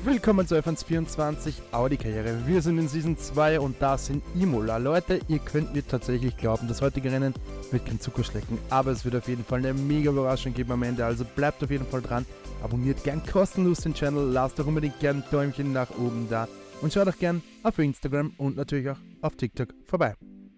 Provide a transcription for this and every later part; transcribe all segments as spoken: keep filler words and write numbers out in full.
Willkommen zu F eins vierundzwanzig Audi-Karriere. Wir sind in Season zwei und da sind Imola. Leute, ihr könnt mir tatsächlich glauben, das heutige Rennen wird kein Zuckerschlecken, aber es wird auf jeden Fall eine mega Überraschung geben am Ende, also bleibt auf jeden Fall dran. Abonniert gern kostenlos den Channel, lasst auch unbedingt gern ein Däumchen nach oben da und schaut auch gern auf Instagram und natürlich auch auf TikTok vorbei.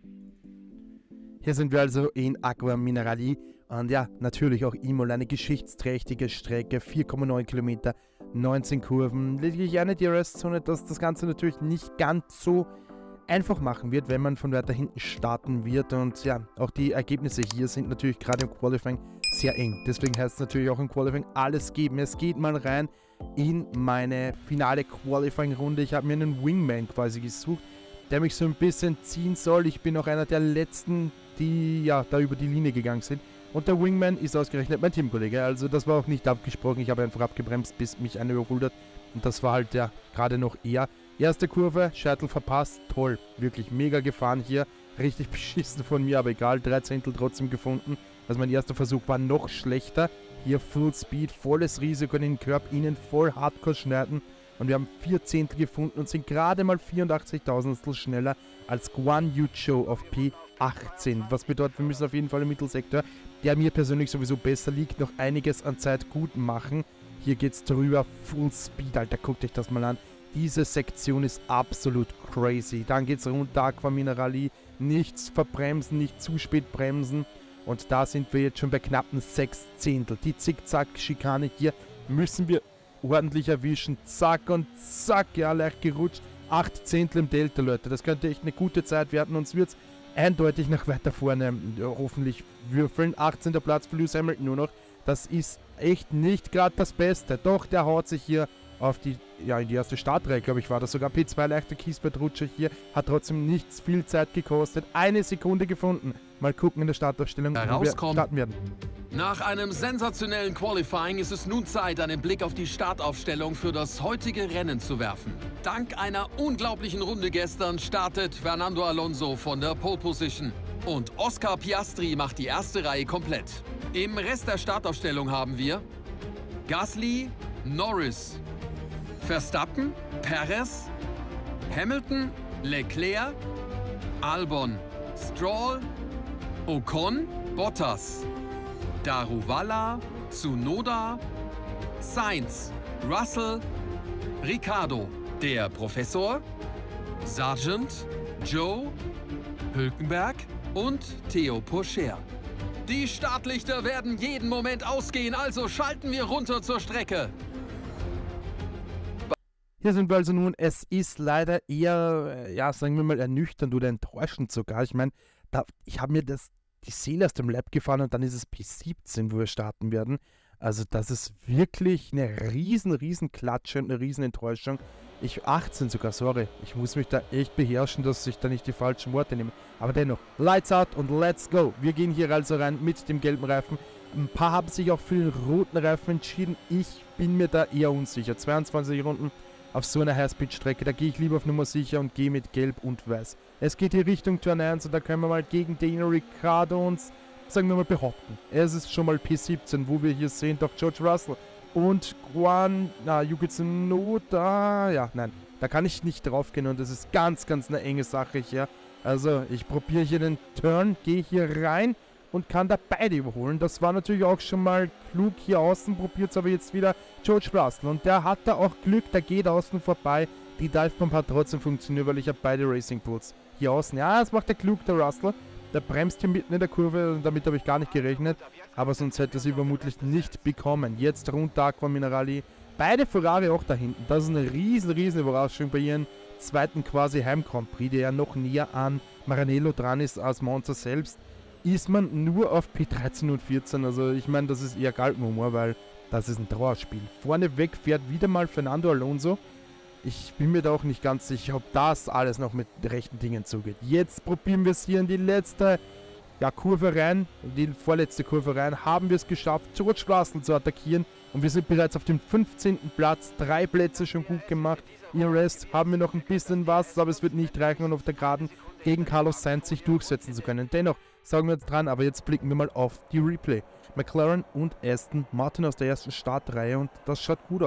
Hier sind wir also in Acqua Minerali und ja, natürlich auch Imola, eine geschichtsträchtige Strecke, vier Komma neun Kilometer, neunzehn Kurven, lediglich eine D R S-Zone, das das Ganze natürlich nicht ganz so einfach machen wird, wenn man von weiter hinten starten wird. Und ja, auch die Ergebnisse hier sind natürlich gerade im Qualifying sehr eng. Deswegen heißt es natürlich auch im Qualifying alles geben. Es geht mal rein in meine finale Qualifying-Runde. Ich habe mir einen Wingman quasi gesucht, der mich so ein bisschen ziehen soll. Ich bin auch einer der letzten, die ja da über die Linie gegangen sind. Und der Wingman ist ausgerechnet mein Teamkollege. Also das war auch nicht abgesprochen. Ich habe einfach abgebremst, bis mich einer überholt hat. Und das war halt ja gerade noch eher. Erste Kurve, Shuttle verpasst. Toll. Wirklich mega gefahren hier. Richtig beschissen von mir, aber egal. Drei Zehntel trotzdem gefunden. Also mein erster Versuch war noch schlechter. Hier Full Speed, volles Risiko in den Curb, innen voll Hardcore schneiden. Und wir haben vier Zehntel gefunden und sind gerade mal vierundachtzigtausendstel schneller als Guan Yu Zhou auf P achtzehn. Was bedeutet, wir müssen auf jeden Fall im Mittelsektor, der mir persönlich sowieso besser liegt, noch einiges an Zeit gut machen. Hier geht's drüber, Full Speed, Alter, guckt euch das mal an. Diese Sektion ist absolut crazy. Dann geht's runter, Acqua Minerali, nichts verbremsen, nicht zu spät bremsen. Und da sind wir jetzt schon bei knappen sechs Zehntel. Die Zickzack-Schikane hier müssen wir ordentlich erwischen. Zack und zack, ja, leicht gerutscht. acht Zehntel im Delta, Leute. Das könnte echt eine gute Zeit werden. Uns wird es eindeutig nach weiter vorne ja, hoffentlich würfeln. achtzehnter Platz für Lewis Hamilton nur noch. Das ist echt nicht gerade das Beste. Doch, der haut sich hier auf die, ja, in die erste Startreihe, glaube ich, war das sogar. P zwei leichter Kiesbett-Rutscher hier. Hat trotzdem nichts viel Zeit gekostet. Eine Sekunde gefunden. Mal gucken in der Startaufstellung, wo wir starten werden. Nach einem sensationellen Qualifying ist es nun Zeit, einen Blick auf die Startaufstellung für das heutige Rennen zu werfen. Dank einer unglaublichen Runde gestern startet Fernando Alonso von der Pole Position und Oscar Piastri macht die erste Reihe komplett. Im Rest der Startaufstellung haben wir Gasly, Norris, Verstappen, Perez, Hamilton, Leclerc, Albon, Stroll, Ocon, Bottas, Daruvala, Tsunoda, Sainz, Russell, Ricciardo, der Professor, Sargent, Joe, Hülkenberg und Theo Pourchaire. Die Startlichter werden jeden Moment ausgehen, also schalten wir runter zur Strecke. Hier sind wir also nun, es ist leider eher, ja, sagen wir mal, ernüchternd oder enttäuschend sogar. Ich meine, ich habe mir das die Seele aus dem Lab gefahren und dann ist es P siebzehn, wo wir starten werden. Also das ist wirklich eine riesen, riesen Klatsche und eine riesen Enttäuschung. Ich, achtzehn sogar, sorry. Ich muss mich da echt beherrschen, dass ich da nicht die falschen Worte nehme. Aber dennoch, Lights out und let's go. Wir gehen hier also rein mit dem gelben Reifen. Ein paar haben sich auch für den roten Reifen entschieden. Ich bin mir da eher unsicher. zweiundzwanzig Runden auf so einer Highspeed-Strecke, da gehe ich lieber auf Nummer sicher und gehe mit Gelb und Weiß. Es geht hier Richtung Turn eins und da können wir mal gegen Daniel Ricciardo uns, sagen wir mal, behaupten. Es ist schon mal P siebzehn, wo wir hier sehen, doch George Russell und Guan, na, Yuki Tsunoda, ja, nein, da kann ich nicht drauf gehen und das ist ganz, ganz eine enge Sache hier. Also, ich probiere hier den Turn, gehe hier rein und kann da beide überholen. Das war natürlich auch schon mal klug hier außen, probiert es aber jetzt wieder George Russell. Und der hat da auch Glück, der geht außen vorbei. Die Divebomb hat trotzdem funktioniert, weil ich habe beide Racing Pools hier außen. Ja, das macht der klug, der Russell. Der bremst hier mitten in der Kurve und damit habe ich gar nicht gerechnet. Aber sonst hätte er sie vermutlich nicht bekommen. Jetzt runter Acqua Minerali. Beide Ferrari auch da hinten. Das ist eine riesen, riesen Überraschung bei ihren zweiten quasi Heim-Grand Prix, der ja noch näher an Maranello dran ist als Monza selbst. Ist man nur auf P dreizehn und vierzehn, also ich meine, das ist eher Galgenhumor, weil das ist ein Trauerspiel. Vorneweg fährt wieder mal Fernando Alonso. Ich bin mir da auch nicht ganz sicher, ob das alles noch mit rechten Dingen zugeht. Jetzt probieren wir es hier in die letzte ja, Kurve rein, in die vorletzte Kurve rein, haben wir es geschafft, George Russell zu attackieren und wir sind bereits auf dem fünfzehnten Platz, drei Plätze schon gut gemacht. Im Rest haben wir noch ein bisschen was, aber es wird nicht reichen, um auf der Geraden gegen Carlos Sainz sich durchsetzen zu können. Dennoch sagen wir jetzt dran, aber jetzt blicken wir mal auf die Replay. McLaren und Aston Martin aus der ersten Startreihe und das schaut gut aus.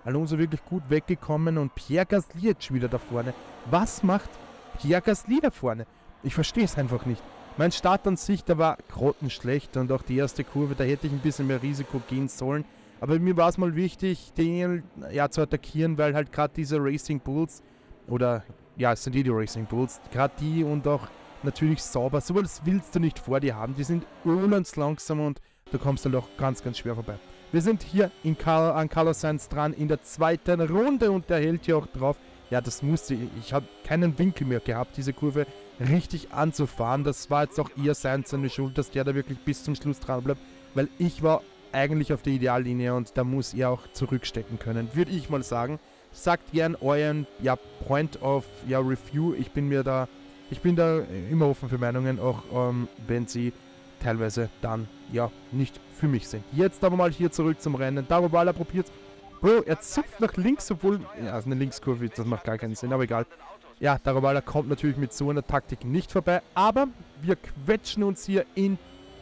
Alonso wirklich gut weggekommen und Pierre Gasly jetzt wieder da vorne. Was macht Pierre Gasly da vorne? Ich verstehe es einfach nicht. Mein Start an sich, der war grottenschlecht und auch die erste Kurve, da hätte ich ein bisschen mehr Risiko gehen sollen. Aber mir war es mal wichtig, den ja, zu attackieren, weil halt gerade diese Racing Bulls, oder ja, es sind eh die Racing Bulls, gerade die und auch natürlich sauber, sowas willst du nicht vor dir haben. Die sind unends langsam und da kommst du doch ganz, ganz schwer vorbei. Wir sind hier in Carl, an Carlos Sainz dran in der zweiten Runde und der hält hier auch drauf. Ja, das musste ich. Ich habe keinen Winkel mehr gehabt, diese Kurve richtig anzufahren. Das war jetzt auch eher Sainz seine Schuld, dass der da wirklich bis zum Schluss dran bleibt, weil ich war eigentlich auf der Ideallinie und da muss er auch zurückstecken können, würde ich mal sagen. Sagt gern euren ja, Point of ja, Review. Ich bin mir da, ich bin da immer offen für Meinungen, auch ähm, wenn sie teilweise dann ja nicht für mich sind. Jetzt aber mal hier zurück zum Rennen. Daruvala probiert's. Bro, er zupft nach links, obwohl, ja, ist eine Linkskurve, das macht gar keinen Sinn, aber egal. Ja, Daruvala kommt natürlich mit so einer Taktik nicht vorbei, aber wir quetschen uns hier in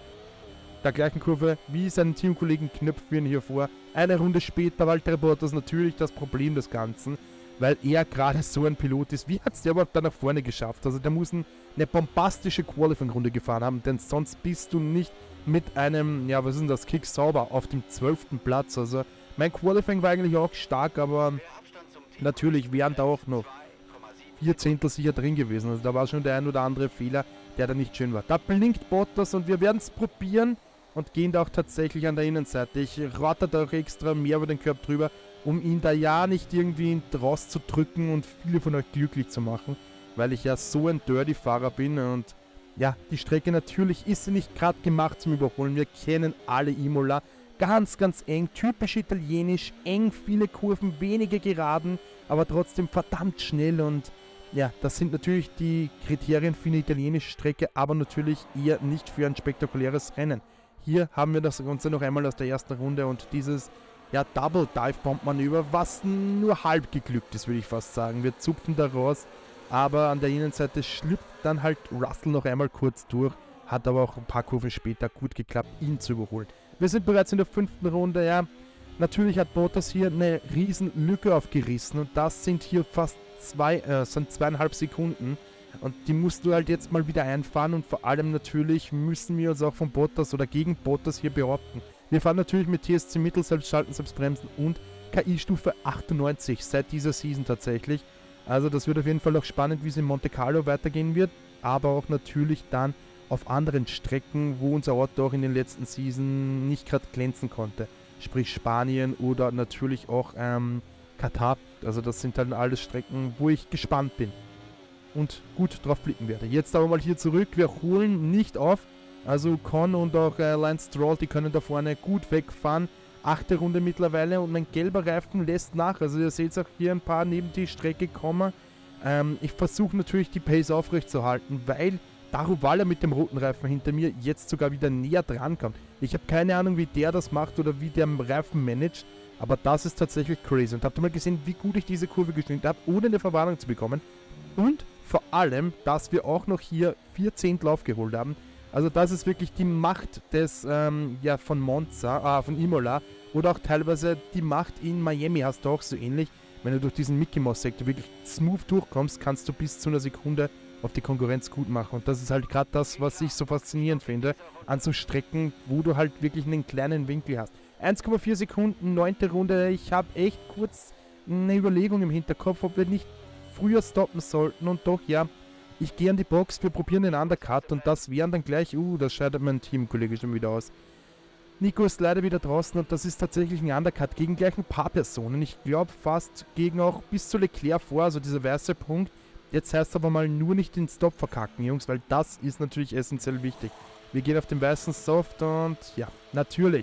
der gleichen Kurve wie seinen Teamkollegen knöpfen wir ihn hier vor. Eine Runde später, Valtteri Bottas natürlich das Problem des Ganzen, weil er gerade so ein Pilot ist. Wie hat es der überhaupt da nach vorne geschafft? Also der muss ein, eine bombastische Qualifying-Runde gefahren haben, denn sonst bist du nicht mit einem, ja was ist denn das, Kick sauber auf dem zwölften Platz. Also mein Qualifying war eigentlich auch stark, aber natürlich wären da auch noch vier Zehntel sicher drin gewesen. Also da war schon der ein oder andere Fehler, der da nicht schön war. Da blinkt Bottas und wir werden es probieren und gehen da auch tatsächlich an der Innenseite. Ich rotte da auch extra mehr über den Körper drüber, um ihn da ja nicht irgendwie rauszudrücken und viele von euch glücklich zu machen, weil ich ja so ein Dirty-Fahrer bin und ja, die Strecke natürlich ist sie nicht gerade gemacht zum Überholen. Wir kennen alle Imola. Ganz, ganz eng, typisch italienisch, eng, viele Kurven, wenige Geraden, aber trotzdem verdammt schnell und ja, das sind natürlich die Kriterien für eine italienische Strecke, aber natürlich eher nicht für ein spektakuläres Rennen. Hier haben wir das Ganze noch einmal aus der ersten Runde und dieses ja, Double Dive Bomb Manöver, was nur halb geglückt ist, würde ich fast sagen. Wir zupfen da raus, aber an der Innenseite schlüpft dann halt Russell noch einmal kurz durch, hat aber auch ein paar Kurven später gut geklappt, ihn zu überholen. Wir sind bereits in der fünften Runde, ja. Natürlich hat Bottas hier eine riesen Lücke aufgerissen und das sind hier fast zwei, äh, sind zweieinhalb Sekunden. Und die musst du halt jetzt mal wieder einfahren und vor allem natürlich müssen wir uns auch von Bottas oder gegen Bottas hier behaupten. Wir fahren natürlich mit T S C Mittel, Selbstschalten, Selbstbremsen und K I-Stufe achtundneunzig seit dieser Season tatsächlich. Also das wird auf jeden Fall auch spannend, wie es in Monte Carlo weitergehen wird, aber auch natürlich dann auf anderen Strecken, wo unser Auto auch in den letzten Season nicht gerade glänzen konnte. Sprich Spanien oder natürlich auch ähm, Katar. Also das sind dann alles Strecken, wo ich gespannt bin und gut drauf blicken werde. Jetzt aber mal hier zurück. Wir holen nicht auf. Also Con und auch äh, Lance Stroll, die können da vorne gut wegfahren. Achte Runde mittlerweile und mein gelber Reifen lässt nach. Also ihr seht auch hier ein paar neben die Strecke kommen. Ähm, ich versuche natürlich die Pace aufrechtzuerhalten, weil Daruvala mit dem roten Reifen hinter mir jetzt sogar wieder näher dran kommt. Ich habe keine Ahnung, wie der das macht oder wie der Reifen managt, aber das ist tatsächlich crazy. Und habt ihr mal gesehen, wie gut ich diese Kurve geschnitten habe, ohne eine Verwarnung zu bekommen? Und vor allem, dass wir auch noch hier vier Zehntel aufgeholt haben. Also das ist wirklich die Macht des, ähm, ja, von Monza, äh, von Imola oder auch teilweise die Macht in Miami hast du auch so ähnlich. Wenn du durch diesen Mickey Mouse Sektor wirklich smooth durchkommst, kannst du bis zu einer Sekunde auf die Konkurrenz gut machen. Und das ist halt gerade das, was ich so faszinierend finde, an so Strecken, wo du halt wirklich einen kleinen Winkel hast. eins Komma vier Sekunden, neunte Runde. Ich habe echt kurz eine Überlegung im Hinterkopf, ob wir nicht früher stoppen sollten. Und doch, ja, ich gehe an die Box, wir probieren den Undercut und das wären dann gleich, uh, das scheidet mein Teamkollege schon wieder aus. Nico ist leider wieder draußen und das ist tatsächlich ein Undercut gegen gleich ein paar Personen. Ich glaube fast gegen auch bis zu Leclerc vor, also dieser weiße Punkt. Jetzt heißt aber mal nur nicht den Stop verkacken, Jungs, weil das ist natürlich essentiell wichtig. Wir gehen auf den weißen Soft und ja, natürlich.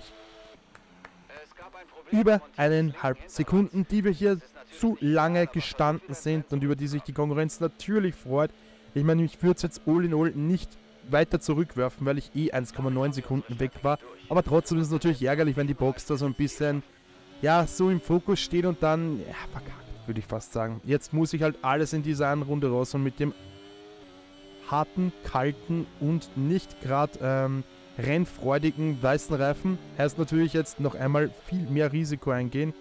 Über eineinhalb Sekunden, die wir hier zu lange gestanden sind und über die sich die Konkurrenz natürlich freut. Ich meine, ich würde es jetzt all in all nicht weiter zurückwerfen, weil ich eh eins Komma neun Sekunden weg war. Aber trotzdem ist es natürlich ärgerlich, wenn die Box da so ein bisschen, ja, so im Fokus steht und dann, ja, verkackt, würde ich fast sagen. Jetzt muss ich halt alles in dieser einen Runde raus und mit dem harten, kalten und nicht gerade ähm, rennfreudigen weißen Reifen heißt natürlich jetzt noch einmal viel mehr Risiko eingehen,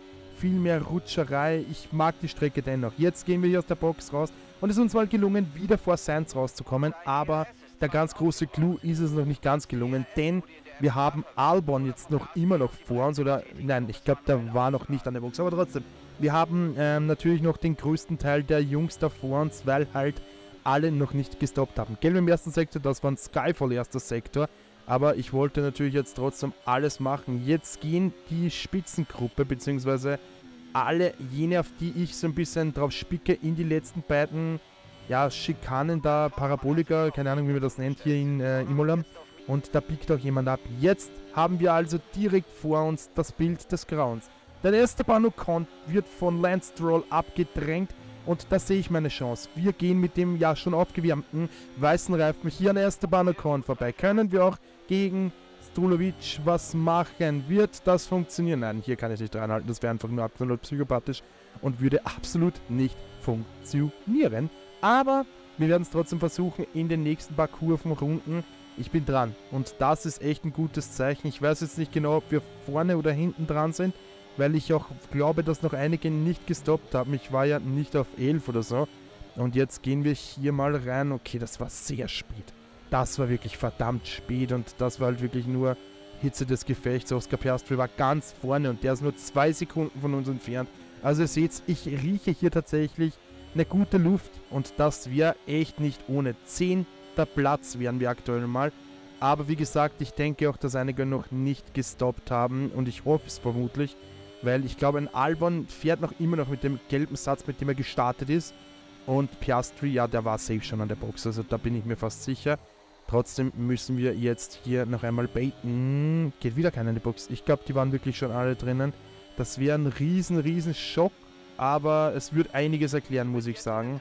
viel mehr Rutscherei. Ich mag die Strecke dennoch. Jetzt gehen wir hier aus der Box raus und es ist uns mal gelungen, wieder vor Sainz rauszukommen, aber der ganz große Clou ist es noch nicht ganz gelungen, denn wir haben Albon jetzt noch immer noch vor uns, oder nein, ich glaube, der war noch nicht an der Box, aber trotzdem. Wir haben ähm, natürlich noch den größten Teil der Jungs da vor uns, weil halt alle noch nicht gestoppt haben. Gelb im ersten Sektor, das war ein Skyfall erster Sektor, aber ich wollte natürlich jetzt trotzdem alles machen. Jetzt gehen die Spitzengruppe, beziehungsweise alle jene, auf die ich so ein bisschen drauf spicke, in die letzten beiden, ja, Schikanen da, Parabolika, keine Ahnung, wie man das nennt, hier in äh, Imola. Und da biegt auch jemand ab. Jetzt haben wir also direkt vor uns das Bild des Grauens. Der Esteban Ocon wird von Lance Stroll abgedrängt und da sehe ich meine Chance. Wir gehen mit dem ja schon aufgewärmten weißen Reifen hier an Esteban Ocon vorbei. Können wir auch gegen Strulovic was machen? Wird das funktionieren? Nein, hier kann ich nicht dranhalten. Das wäre einfach nur absolut psychopathisch und würde absolut nicht funktionieren. Aber wir werden es trotzdem versuchen in den nächsten paar Kurvenrunden. Ich bin dran und das ist echt ein gutes Zeichen. Ich weiß jetzt nicht genau, ob wir vorne oder hinten dran sind, weil ich auch glaube, dass noch einige nicht gestoppt haben. Ich war ja nicht auf elf oder so. Und jetzt gehen wir hier mal rein. Okay, das war sehr spät. Das war wirklich verdammt spät und das war halt wirklich nur Hitze des Gefechts. Oscar Piastri war ganz vorne und der ist nur zwei Sekunden von uns entfernt. Also ihr seht, ich rieche hier tatsächlich eine gute Luft und das wäre echt nicht ohne. Zehnter Platz wären wir aktuell mal. Aber wie gesagt, ich denke auch, dass einige noch nicht gestoppt haben und ich hoffe es vermutlich, weil ich glaube, ein Albon fährt noch immer noch mit dem gelben Satz, mit dem er gestartet ist. Und Piastri, ja, der war safe schon an der Box, also da bin ich mir fast sicher. Trotzdem müssen wir jetzt hier noch einmal baiten. Geht wieder keiner in die Box. Ich glaube, die waren wirklich schon alle drinnen. Das wäre ein riesen, riesen Schock, aber es wird einiges erklären, muss ich sagen.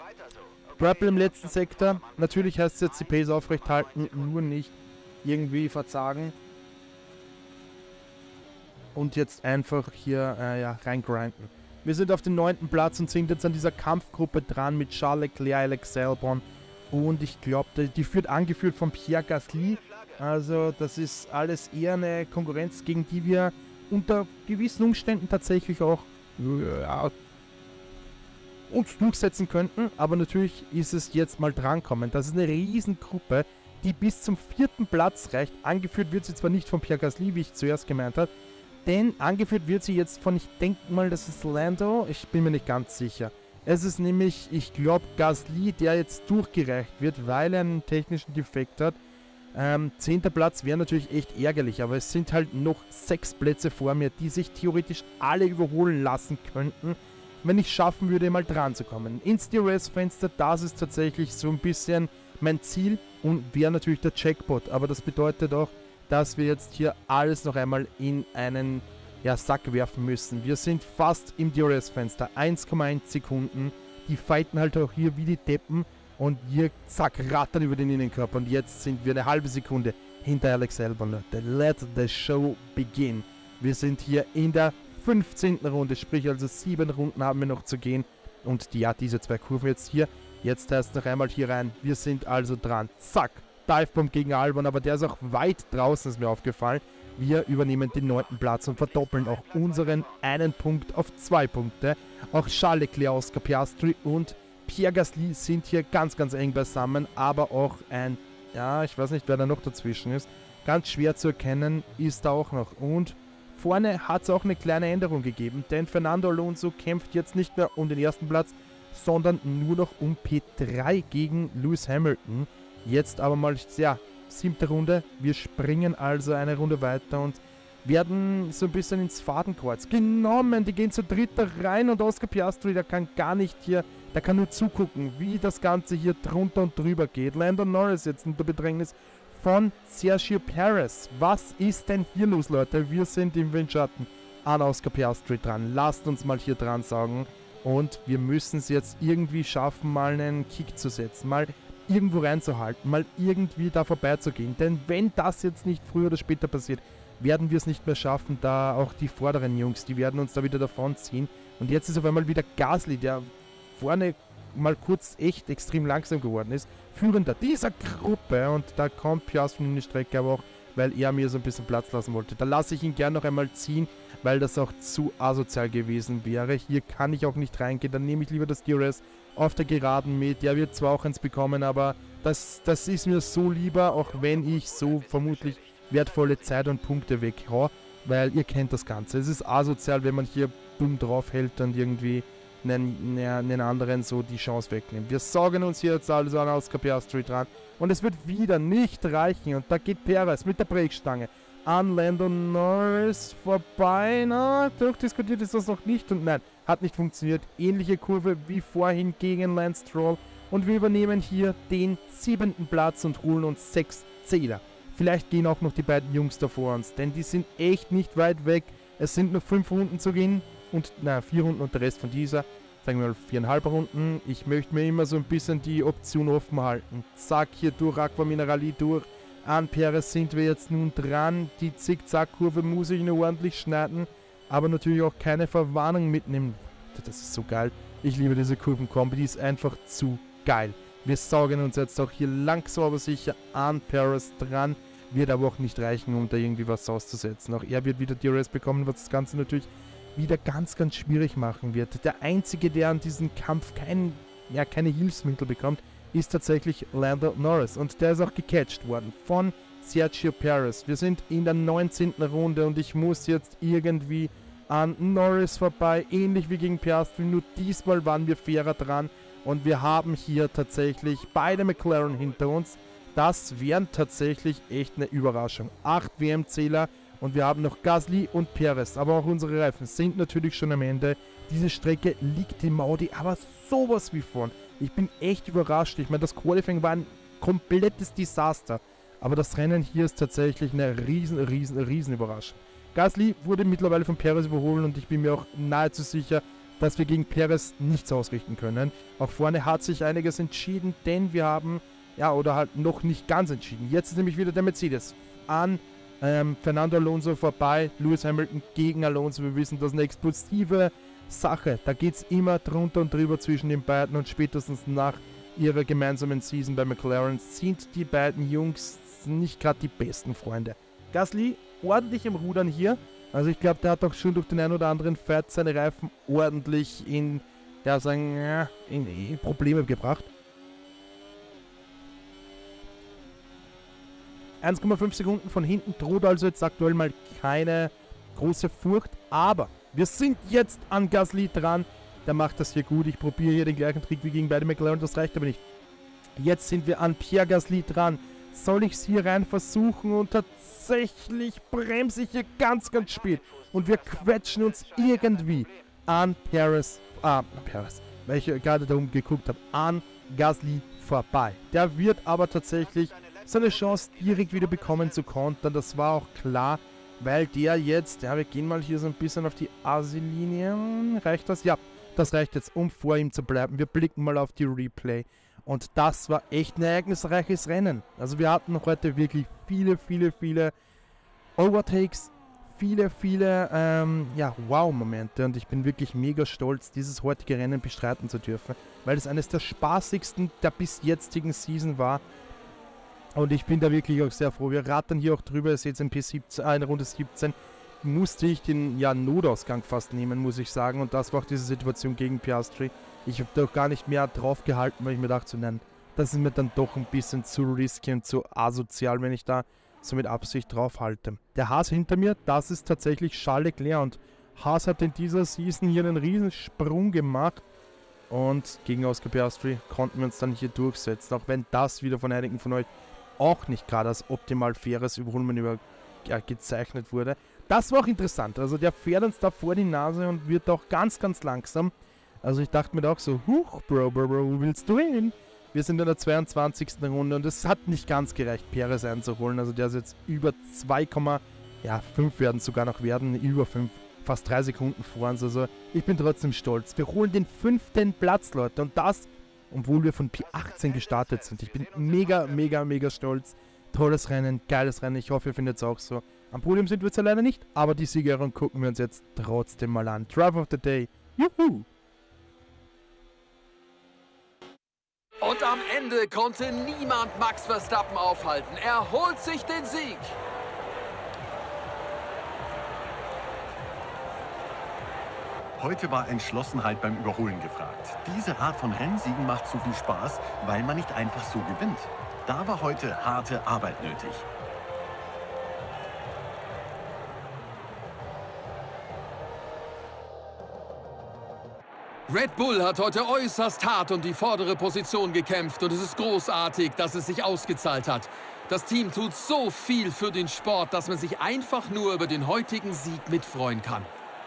Purple im letzten Sektor. Natürlich heißt es jetzt die Pace aufrecht halten, nur nicht irgendwie verzagen. Und jetzt einfach hier äh, ja, reingrinden. Wir sind auf dem neunten Platz und sind jetzt an dieser Kampfgruppe dran mit Charles Leclerc, Alex Albon. Und ich glaube, die, die wird angeführt von Pierre Gasly. Also das ist alles eher eine Konkurrenz, gegen die wir unter gewissen Umständen tatsächlich auch ja, uns durchsetzen könnten. Aber natürlich ist es jetzt mal drankommen. Das ist eine Riesengruppe, die bis zum vierten Platz reicht. Angeführt wird sie zwar nicht von Pierre Gasly, wie ich zuerst gemeint habe, denn angeführt wird sie jetzt von, ich denke mal, das ist Lando, ich bin mir nicht ganz sicher. Es ist nämlich, ich glaube, Gasly, der jetzt durchgereicht wird, weil er einen technischen Defekt hat. Ähm, zehnter Platz wäre natürlich echt ärgerlich, aber es sind halt noch sechs Plätze vor mir, die sich theoretisch alle überholen lassen könnten, wenn ich schaffen würde, mal dran zu kommen. Ins D R S-Fenster, das ist tatsächlich so ein bisschen mein Ziel und wäre natürlich der Jackpot, aber das bedeutet auch, dass wir jetzt hier alles noch einmal in einen ja, Sack werfen müssen. Wir sind fast im D R S-Fenster, eins Komma eins Sekunden. Die fighten halt auch hier wie die Deppen und wir zack, rattern über den Innenkörper und jetzt sind wir eine halbe Sekunde hinter Alex Albon. Let the show begin. Wir sind hier in der fünfzehnten Runde, sprich also sieben Runden haben wir noch zu gehen und die, ja, diese zwei Kurven jetzt hier. Jetzt heißt noch einmal hier rein, wir sind also dran. Zack, Divebomb gegen Albon, aber der ist auch weit draußen, ist mir aufgefallen. Wir übernehmen den neunten Platz und verdoppeln auch unseren einen Punkt auf zwei Punkte. Auch Charles Leclerc, Oscar Piastri und Pierre Gasly sind hier ganz, ganz eng beisammen, aber auch ein, ja, ich weiß nicht, wer da noch dazwischen ist, ganz schwer zu erkennen ist da auch noch. Und vorne hat es auch eine kleine Änderung gegeben, denn Fernando Alonso kämpft jetzt nicht mehr um den ersten Platz, sondern nur noch um P drei gegen Lewis Hamilton. Jetzt aber mal, ja, siebte Runde. Wir springen also eine Runde weiter und werden so ein bisschen ins Fadenkreuz genommen. Die gehen zu dritter rein und Oscar Piastri, der kann gar nicht hier, der kann nur zugucken, wie das Ganze hier drunter und drüber geht. Lando Norris jetzt unter Bedrängnis von Sergio Perez. Was ist denn hier los, Leute? Wir sind im Windschatten an Oscar Piastri dran. Lasst uns mal hier dran saugen und wir müssen es jetzt irgendwie schaffen, mal einen Kick zu setzen, mal irgendwo reinzuhalten, mal irgendwie da vorbeizugehen. Denn wenn das jetzt nicht früher oder später passiert, werden wir es nicht mehr schaffen, da auch die vorderen Jungs, die werden uns da wieder davon ziehen. Und jetzt ist auf einmal wieder Gasly, der vorne mal kurz echt extrem langsam geworden ist, führender dieser Gruppe. Und da kommt Piastri in die Strecke, aber auch weil er mir so ein bisschen Platz lassen wollte. Da lasse ich ihn gern noch einmal ziehen, weil das auch zu asozial gewesen wäre. Hier kann ich auch nicht reingehen, dann nehme ich lieber das D R S auf der Geraden mit. Der wird zwar auch eins bekommen, aber das, das ist mir so lieber, auch wenn ich so vermutlich wertvolle Zeit und Punkte weghau, weil ihr kennt das Ganze. Es ist asozial, wenn man hier dumm drauf hält und irgendwie einen, einen anderen so die Chance wegnimmt. Wir saugen uns hier jetzt also an Oscar Piastri dran und es wird wieder nicht reichen und da geht Perez mit der Brechstange an Lando Norris vorbei. Na, durchdiskutiert ist das noch nicht und nein, hat nicht funktioniert. Ähnliche Kurve wie vorhin gegen Lance Stroll und wir übernehmen hier den siebenten Platz und holen uns sechs Zähler. Vielleicht gehen auch noch die beiden Jungs da vor uns, denn die sind echt nicht weit weg. Es sind noch fünf Runden zu gehen und, naja, vier Runden und der Rest von dieser, sagen wir mal viereinhalb Runden. Ich möchte mir immer so ein bisschen die Option offen halten. Zack, hier durch Aqua Minerali durch. An Perez sind wir jetzt nun dran. Die Zickzack-Kurve muss ich nur ordentlich schneiden, aber natürlich auch keine Verwarnung mitnehmen. Das ist so geil. Ich liebe diese Kurvenkombi, die ist einfach zu geil. Wir saugen uns jetzt auch hier langsam aber sicher an Perez dran. Wird aber auch nicht reichen, um da irgendwie was auszusetzen. Auch er wird wieder D R S bekommen, was das Ganze natürlich wieder ganz, ganz schwierig machen wird. Der Einzige, der an diesem Kampf kein, ja, keine Hilfsmittel bekommt, ist tatsächlich Lando Norris. Und der ist auch gecatcht worden von Sergio Perez. Wir sind in der neunzehnten Runde und ich muss jetzt irgendwie an Norris vorbei, ähnlich wie gegen Piastri, nur diesmal waren wir fairer dran und wir haben hier tatsächlich beide McLaren hinter uns. Das wären tatsächlich echt eine Überraschung. acht W M-Zähler und wir haben noch Gasly und Perez, aber auch unsere Reifen sind natürlich schon am Ende. Diese Strecke liegt dem Audi aber sowas wie vorn. Ich bin echt überrascht. Ich meine, das Qualifying war ein komplettes Desaster, aber das Rennen hier ist tatsächlich eine riesen, riesen, riesen Überraschung. Gasly wurde mittlerweile von Perez überholt und ich bin mir auch nahezu sicher, dass wir gegen Perez nichts ausrichten können. Auch vorne hat sich einiges entschieden, denn wir haben, ja, oder halt noch nicht ganz entschieden. Jetzt ist nämlich wieder der Mercedes an ähm, Fernando Alonso vorbei, Lewis Hamilton gegen Alonso. Wir wissen, das ist eine explosive Sache. Da geht es immer drunter und drüber zwischen den beiden und spätestens nach ihrer gemeinsamen Season bei McLaren sind die beiden Jungs nicht gerade die besten Freunde. Gasly ordentlich im Rudern hier. Also ich glaube, der hat auch schon durch den einen oder anderen Fight seine Reifen ordentlich in, ja, sagen, ja, in, in Probleme gebracht. eins Komma fünf Sekunden von hinten droht also jetzt aktuell mal keine große Furcht, aber wir sind jetzt an Gasly dran. Der macht das hier gut. Ich probiere hier den gleichen Trick wie gegen beide McLaren, das reicht aber nicht. Jetzt sind wir an Pierre Gasly dran. Soll ich es hier rein versuchen und tatsächlich bremse ich hier ganz, ganz spät. Und wir quetschen uns irgendwie an Perez, ah, Perez, weil ich gerade da oben geguckt habe, an Gasly vorbei. Der wird aber tatsächlich seine Chance direkt wieder bekommen zu kontern. Das war auch klar, weil der jetzt, ja, wir gehen mal hier so ein bisschen auf die Asi-Linie. Reicht das? Ja, das reicht jetzt, um vor ihm zu bleiben. Wir blicken mal auf die Replay. Und das war echt ein ereignisreiches Rennen. Also wir hatten heute wirklich viele, viele, viele Overtakes, viele, viele ähm, ja, Wow-Momente. Und ich bin wirklich mega stolz, dieses heutige Rennen bestreiten zu dürfen, weil es eines der spaßigsten der bis jetzigen Season war. Und ich bin da wirklich auch sehr froh. Wir rattern hier auch drüber. Ihr seht in P siebzehn, äh, in Runde siebzehn musste ich den ja, Notausgang fast nehmen, muss ich sagen. Und das war auch diese Situation gegen Piastri. Ich habe da auch gar nicht mehr drauf gehalten, weil ich mir dachte, so, nein, das ist mir dann doch ein bisschen zu risky und zu asozial, wenn ich da so mit Absicht drauf halte. Der Haas hinter mir, das ist tatsächlich Charles Leclerc. Und Haas hat in dieser Season hier einen riesen Sprung gemacht. Und gegen Oscar Piastri konnten wir uns dann hier durchsetzen. Auch wenn das wieder von einigen von euch auch nicht gerade als optimal faires Überholmanöver ja, gezeichnet wurde. Das war auch interessant. Also der fährt uns da vor die Nase und wird auch ganz, ganz langsam. Also ich dachte mir da auch so, huch, Bro, Bro, Bro, wo willst du hin? Wir sind in der zweiundzwanzigsten Runde und es hat nicht ganz gereicht, Perez einzuholen. Also der ist jetzt über zwei Komma fünf werden sogar noch werden, über fünf, fast drei Sekunden vor uns. Also ich bin trotzdem stolz. Wir holen den fünften Platz, Leute. Und das, obwohl wir von P achtzehn gestartet sind. Ich bin mega, mega, mega stolz. Tolles Rennen, geiles Rennen. Ich hoffe, ihr findet es auch so. Am Podium sind wir jetzt ja leider nicht, aber die Siegerehrung gucken wir uns jetzt trotzdem mal an. Drive of the Day. Juhu! Und am Ende konnte niemand Max Verstappen aufhalten. Er holt sich den Sieg. Heute war Entschlossenheit beim Überholen gefragt. Diese Art von Rennsiegen macht so viel Spaß, weil man nicht einfach so gewinnt. Da war heute harte Arbeit nötig. Red Bull hat heute äußerst hart um die vordere Position gekämpft und es ist großartig, dass es sich ausgezahlt hat. Das Team tut so viel für den Sport, dass man sich einfach nur über den heutigen Sieg mitfreuen kann.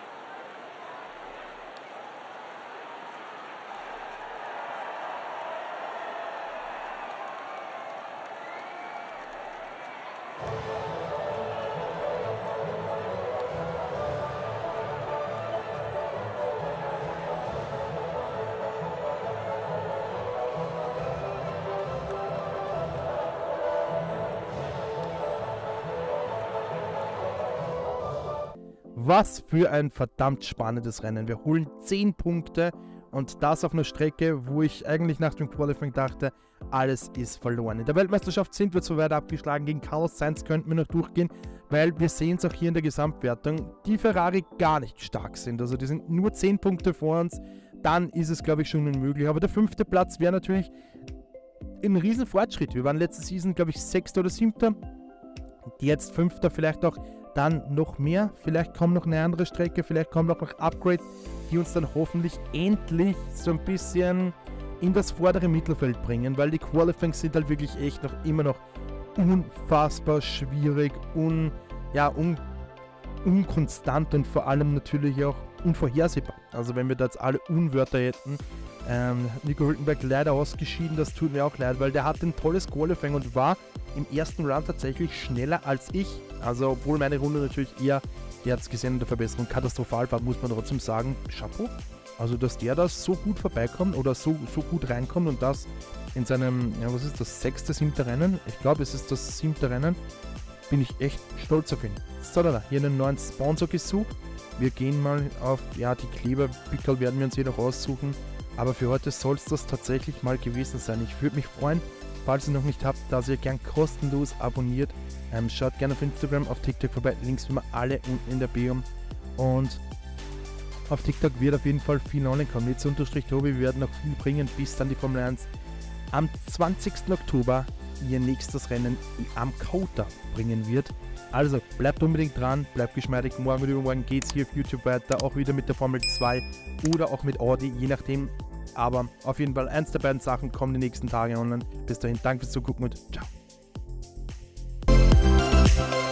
Was für ein verdammt spannendes Rennen. Wir holen zehn Punkte und das auf einer Strecke, wo ich eigentlich nach dem Qualifying dachte, alles ist verloren. In der Weltmeisterschaft sind wir zu weit abgeschlagen. Gegen Carlos Sainz könnten wir noch durchgehen, weil wir sehen es auch hier in der Gesamtwertung, die Ferrari gar nicht stark sind. Also die sind nur zehn Punkte vor uns. Dann ist es, glaube ich, schon unmöglich. Aber der fünfte Platz wäre natürlich ein riesen Fortschritt. Wir waren letzte Season, glaube ich, sechster oder siebter. Jetzt fünfter, vielleicht auch dann noch mehr, vielleicht kommt noch eine andere Strecke, vielleicht kommen noch Upgrades, die uns dann hoffentlich endlich so ein bisschen in das vordere Mittelfeld bringen, weil die Qualifyings sind halt wirklich echt noch immer noch unfassbar schwierig, un, ja, un, unkonstant und vor allem natürlich auch unvorhersehbar. Also wenn wir da jetzt alle Unwörter hätten, ähm, Nico Hülkenberg leider ausgeschieden, das tut mir auch leid, weil der hat ein tolles Qualifying und war im ersten Run tatsächlich schneller als ich. Also obwohl meine Runde natürlich eher, der hat es gesehen, in der Verbesserung katastrophal war, muss man trotzdem sagen, Chapeau. Also dass der da so gut vorbeikommt oder so, so gut reinkommt und das in seinem, ja was ist das, sechste, siebte Rennen? Ich glaube es ist das siebte Rennen, bin ich echt stolz auf ihn. So, da, hier einen neuen Sponsor gesucht. Wir gehen mal auf, ja die Kleberpickel werden wir uns hier noch aussuchen. Aber für heute soll es das tatsächlich mal gewesen sein. Ich würde mich freuen, falls ihr noch nicht habt, dass ihr gern kostenlos abonniert. Ähm, schaut gerne auf Instagram, auf TikTok vorbei. Links wie immer alle unten in der Bio. Und auf TikTok wird auf jeden Fall viel online kommen. Jetzt unterstrich Tobi, wir werden noch viel bringen, bis dann die Formel eins am zwanzigsten Oktober ihr nächstes Rennen am Kota bringen wird. Also bleibt unbedingt dran, bleibt geschmeidig. Morgen und übermorgen geht es hier auf YouTube weiter, auch wieder mit der Formel zwei oder auch mit Audi, je nachdem. Aber auf jeden Fall eins der beiden Sachen kommen die nächsten Tage online. Bis dahin, danke fürs Zugucken und ciao.